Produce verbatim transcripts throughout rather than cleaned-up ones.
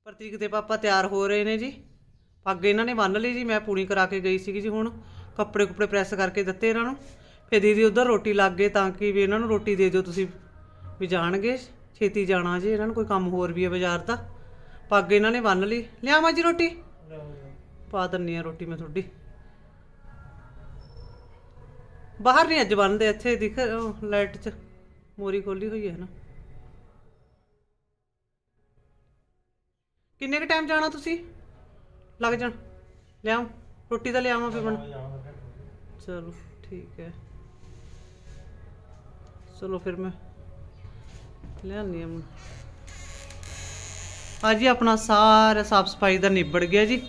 प्रतीक के पापा तैयार हो रहे हैं जी। पग इन्होंने बन ली जी, मैं पूरी करा के गई सी जी। हुण कपड़े कुपड़े प्रैस करके दिते इन्हों। फिर दीदी उधर रोटी लग गए ताकि भी इन्हों रोटी दे दो तुसीं भी जाणगे छेती जाना जी। इन्हों कोई काम होर भी है बाजार का। पग इन्होंने बन ली। लियावां जी रोटी पा दिन्नी आ रोटी मैं थोड़ी। बाहर नहीं अज बनते इत्थे दिख लाइट च मोरी खोली हुई है ना। किन्ने के टाइम जाना तुसी लग जान लियाओ रोटी तो लियावां फिर बन। चलो ठीक है चलो फिर मैं लियानी हूँ। आज ही अपना सारा साफ सफाई का निबड़ गया जी।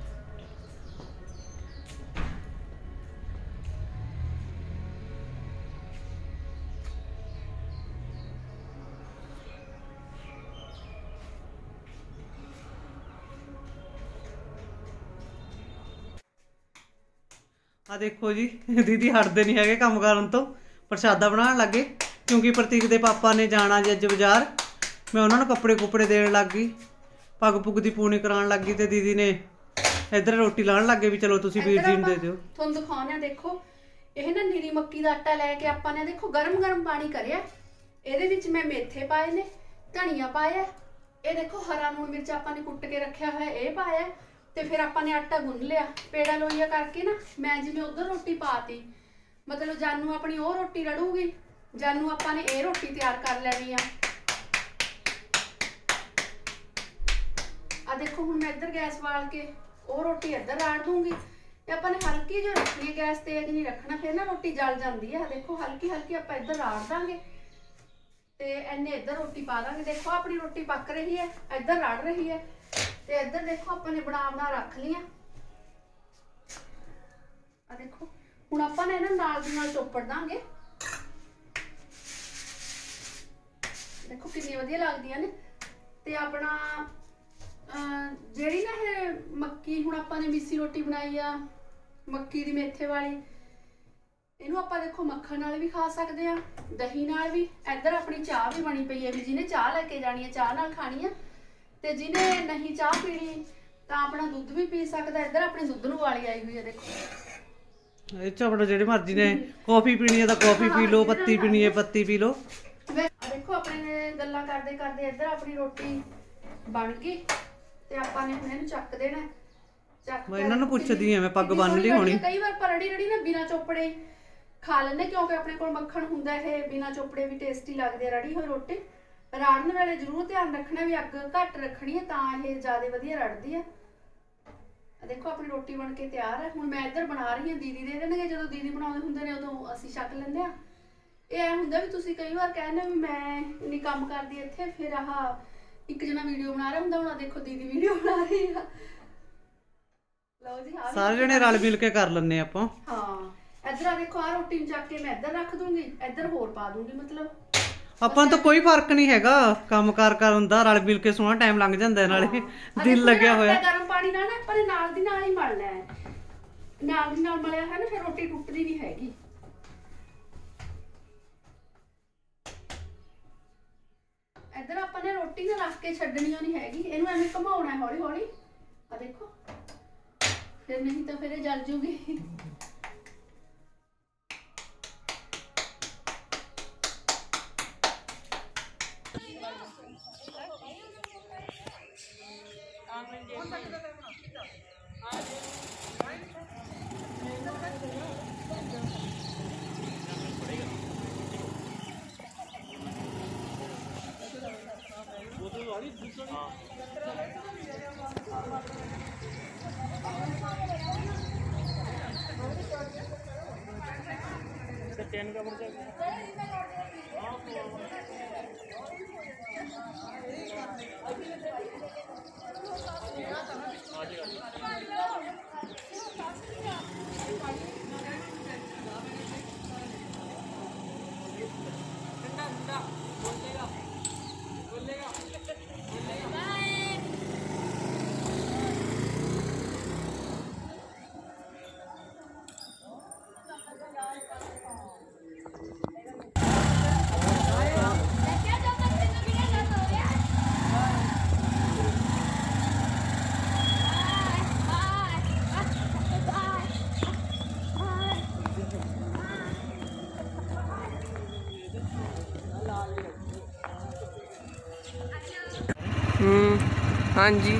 आ देखो जी दीदी हटते नहीं है काम करन तो। प्रसादा बनाने लगे क्योंकि प्रतीक के पापा ने जाना जी अज बाजार। मैं उन्होंने कपड़े कुपड़े देने लग गई, पग पुग की पूनी कराने लग गई। तो दीदी ने इधर रोटी लाने लग गए भी चलो तुसी वीर जी दे दिओ। तुहानू दिखाने देखो यह ना नीरी मक्की का आटा लैके आपां ने देखो गर्म गर्म पानी करिया। इहदे विच मैं मेथे पाए ने, धनिया पाया, ये देखो हरा लूण मिर्च आपां ने कुट के रखा है ये पाया। तो फिर आपां ने आटा गुन लिया पेड़ा लोईया करके ना। मैं जिवें उधर रोटी पाती मतलब जानू अपनी वो रोटी रड़ूगी, जानू आपां ने ये रोटी तैयार कर लैनी आ। आ देखो हुण मैं इधर गैस बाल के वो रोटी इधर राड़ दूंगी। आपां ने हल्की जो रखनी है, गैस तेज नहीं रखना फिर ना रोटी जल जाती है। देखो हल्की हल्की आपां इधर राड़ देंगे ते इन्ने इधर रोटी पा देंगे। देखो अपनी रोटी पक रही है, इधर राड़ रही है। ते इधर देखो अपने बना बना रख लिया। आ देखो हुण आपां ने इन्हां नाल दी नाल चोपड़ दांगे। देखो कितनी वधिया लगदियां ने। ते अपना जेहड़ी ना ये मक्की हुण आपां ने मिस्सी रोटी बनाई आ मक्की दी मेथे वाली, इनू आपां देखो मक्खन नाल भी खा सकते हैं, दही नाल भी। इधर अपनी चाह भी बनी पई है भी जिन्हें चाह लैके जानी है चाह नाल खानी है। ते जिन्हें नहीं चाह पीनी तो अपना दुध भी पी सकता। इधर अपनी दुध नूं वाली आई हुई है देखो। इस अपना जेड़ी मर्जी ने कॉफी पीनी है तो कॉफी पी लो, पत्ती पीनी है पत्ती पी लो। देखो अपने गल्लां करदे करदे इधर अपनी रोटी बन गई ते आपां ने हुण इहनूं चक देना। चक मैं इन्हां नूं पुछदी है मैं पग बन ली होनी। कई बार पर रड़ी रड़ी ना बिना चोपड़े खा लेंदे क्योंकि अपने कोल मक्खन हुंदा है। बिना चोपड़े भी टेस्टी लगदी है रड़ी हुई रोटी। राड़न वाले जरूर ध्यान रखना भी अग घट रखनी है तां ये ज़्यादा वधिया रड़दी है। देखो अपनी रोटी बन के तैयार है। हुण मैं इधर बना रही हाँ, दीदी दे देणगे जदों दीदी बनाउंदे हुंदे ने उदों असीं छक लैंदे आ। ये ऐ हुंदा भी तुसीं कई बार कहने भी मैं इन्नी काम करदी इत्थे फिर आह एक जना वीडियो बना रहा हुंदा। हुण देखो दीदी वीडियो बना रही है। लो जी हां सारे जने रल मिल के कर लन्ने आपां। हां इधर देखो आ रोटी चक के मैं इधर रख दूंगी, इधर होर पा दूंगी। मतलब ਆਪਾਂ तो कोई फर्क नहीं हैगा काम कार कर हुंदा रल मिल के सोहना टाइम लंघ जांदा नाले दिल लग्या होया। गरम पानी नाल ना पर नाल दी नाल ही मलना है, नाल दी नाल मलिया है ना फिर रोटी टुटदी नहीं हैगी। इधर आपां ने रोटी ना रख के छड्डनी नहीं हैगी, इहनूं एवें घुमाउणा है हौली हौली। आ देखो फिर नहीं तो फिर जल जूगी। टेन का पर्चा हाँ जी।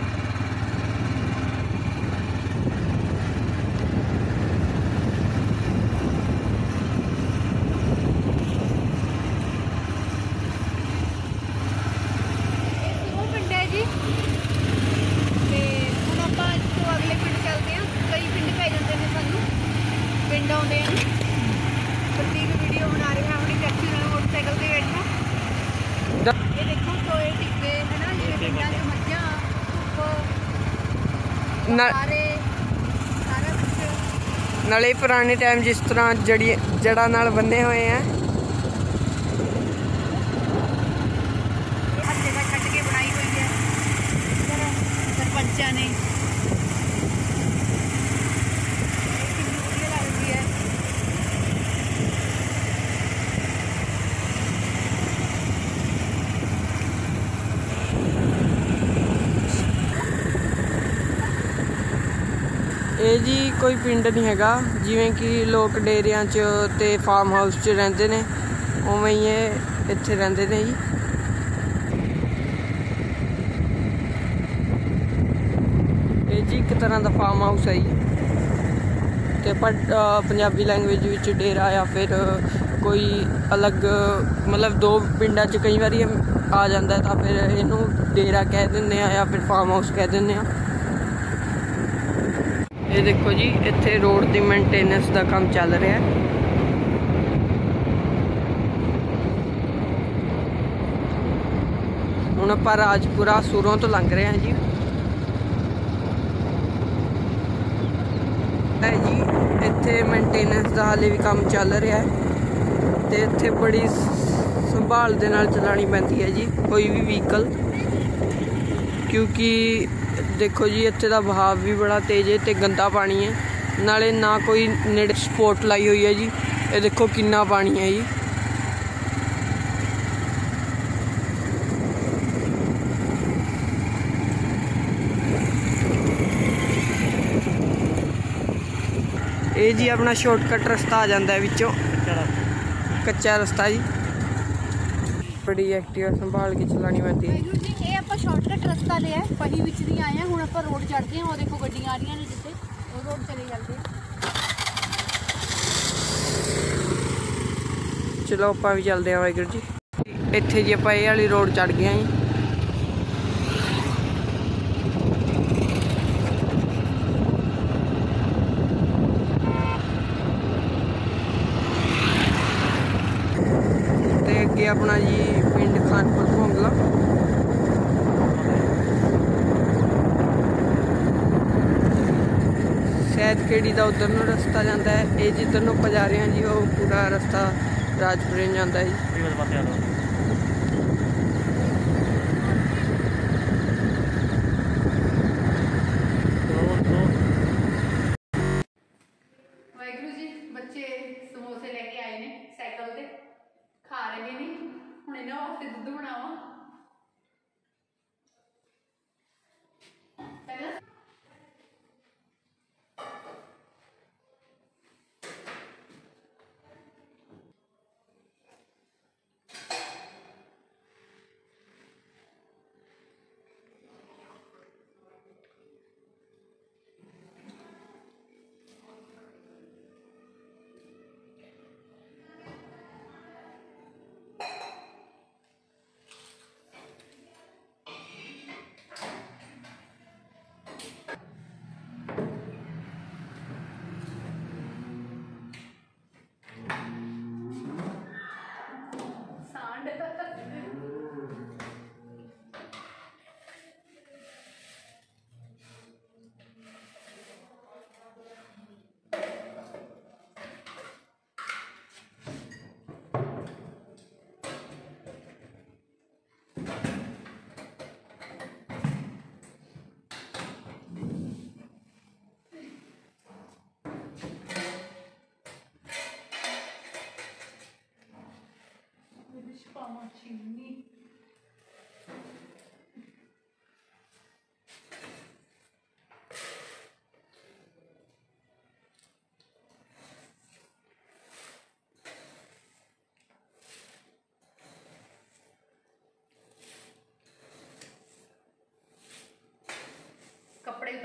ਉਹ ਪਿੰਡ ਹੈ ਜੀ ਤੇ ਹੁਣ ਆਪਾਂ ਇੱਥੋਂ ਅਗਲੇ ਪਿੰਡ ਚੱਲਦੇ ਹਾਂ। ਕਈ ਪਿੰਡ ਪੈ ਜਾਂਦੇ ਨੇ ਸਾਨੂੰ, ਪਿੰਡ ਆਉਂਦੇ ਆ। ਪ੍ਰਤੀਕ ਵੀਡੀਓ ਬਣਾ ਰਿਹਾ ਆਪਣੀ ਟੈਕਸੀ ਨਾਲ ਮੋਟਰਸਾਈਕਲ ਤੇ ਬੈਠਾ। ਇਹ ਦੇਖੋ ਟੋਏ ਟਿੱਕੇ ਹੈ ਨਾ, ਜਿਵੇਂ ਪਿੰਡਾਂ 'ਚ ਮੱਝਾਂ, ਧੁੱਪ, ਨਾ- ਸਾਰੇ ਸਾਰਾ ਕੁਛ। ਨਾਲੇ ਪੁਰਾਣੇ ਟਾਈਮ जिस तरह जड़ी जड़ा नाल बन्ने हुए हैं। हर जगह छट के बनाई हुई है इधर सरपंचा ने। कितनी बढ़िया लगती है। ਇਹ ਜੀ ਕੋਈ ਪਿੰਡ ਨਹੀਂ ਹੈਗਾ, ਜਿਵੇਂ ਕਿ ਲੋਕ ਡੇਰਿਆਂ 'ਚ ਤੇ ਫਾਰਮ ਹਾਊਸ 'ਚ ਰਹਿੰਦੇ ਨੇ, ਉਵੇਂ ਹੀ ਇਹ ਇੱਥੇ ਰਹਿੰਦੇ ਨੇ ਜੀ। ਇਹ ਜੀ ਇੱਕ ਤਰ੍ਹਾਂ ਦਾ ਫਾਰਮ ਹਾਊਸ ਹੈ ਜੀ। ਤੇ ਪਰ ਪੰਜਾਬੀ ਲੈਂਗੁਏਜ ਵਿੱਚ ਡੇਰਾ ਜਾਂ ਫਿਰ ਕੋਈ ਅਲੱਗ ਮਤਲਬ ਦੋ ਪਿੰਡਾਂ 'ਚ ਕਈ ਵਾਰੀ ਆ ਜਾਂਦਾ ਤਾਂ ਫਿਰ ਇਹਨੂੰ ਡੇਰਾ ਕਹਿ ਦਿੰਦੇ ਆ ਜਾਂ ਫਿਰ ਫਾਰਮ ਹਾਊਸ ਕਹਿ ਦਿੰਦੇ ਆ। ਇਹ ਦੇਖੋ ਜੀ, ਇੱਥੇ ਰੋਡ ਦੀ ਮੇਨਟੇਨੈਂਸ ਦਾ ਕੰਮ ਚੱਲ ਰਿਹਾ ਹੈ। ਹੁਣ ਆਪਾਂ ਰਾਜਪੁਰਾ ਸੂਰੋਂ ਤੋਂ ਲੰਘ ਰਹੇ ਹਾਂ ਜੀ। ਹੈ ਜੀ, ਇੱਥੇ ਮੇਨਟੇਨੈਂਸ ਦਾ ਹਾਲੇ ਵੀ ਕੰਮ ਚੱਲ ਰਿਹਾ ਹੈ ਤੇ ਇੱਥੇ ਬੜੀ ਸੰਭਾਲ ਦੇ ਨਾਲ ਚਲਾਉਣੀ ਪੈਂਦੀ ਹੈ ਜੀ ਕੋਈ ਵੀ ਵਹੀਕਲ, ਕਿਉਂਕਿ देखो जी इत्थे दा बहाव भी बड़ा तेज है ते गंदा पानी है, नाले ना कोई नेड़े सपोर्ट लाई हुई है जी। ये देखो कितना पानी है जी। ये जी अपना शॉर्टकट रास्ता आ जाता है विचों, कच्चा रास्ता जी। बड़ी एक्टिवा संभाल के चलानी पैंदी है। ਵਾਹਿਗੁਰੂ ਜੀ, ਇਹ ਆਪਾਂ ਸ਼ਾਰਟਕਟ ਰਸਤਾ ਲਿਆ, ਪਹੀ ਵਿੱਚ ਦੀ ਆਏ ਆ। ਹੁਣ ਆਪਾਂ ਰੋਡ ਚੜ੍ਹਦੇ ਹਾਂ। ਉਹ ਦੇਖੋ ਗੱਡੀਆਂ ਆ ਰਹੀਆਂ ਨੇ, ਜਿੱਥੇ ਉਹ ਰੋਡ ਚਲੇ ਜਾਂਦੇ ਆ। चलो ਆਪਾਂ ਵੀ ਚੱਲਦੇ ਹਾਂ। ਵਾਹਿਗੁਰੂ ਜੀ, ਇੱਥੇ ਜੀ ਆਪਾਂ ਇਹ ਵਾਲੀ ਰੋਡ ਚੜ ਗਏ ਹਾਂ ਜੀ। ਤੇ ਅੱਗੇ ਆਪਣਾ ਜੀ ਪਿੰਡ ਖਾਨਪੁਰ ਭੋਂਗਲਾ। ਸੈਦਖੇੜੀ ਦਾ ਉਧਰ ਨੂੰ ਰਸਤਾ ਜਾਂਦਾ ਹੈ। ਇਹ ਜਿੱਧਰ ਨੂੰ ਆਪਾਂ ਜਾ ਰਹੇ ਹਾਂ ਜੀ, ਉਹ ਪੂਰਾ ਰਸਤਾ ਰਾਜਪੁਰੇ ਨੂੰ ਜਾਂਦਾ ਜੀ। ਵਾਹਿਗੁਰੂ ਜੀ, ਬੱਚੇ ਸਮੋਸੇ ਲੈ ਕੇ ਆਏ ਨੇ ਸਾਈਕਲ ਤੇ, ਖਾ ਰਹੇ ਨੇ। ਹੁਣ ਇਹਨਾਂ ਵਾਸਤੇ ਦੁੱਧ ਬਣਾਵਾਂ। ਪਹਿਲਾਂ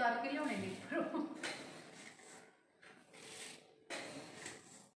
ਸਵਾਰ ਕੇ ਲਿਆਉਣੇ ਨੇ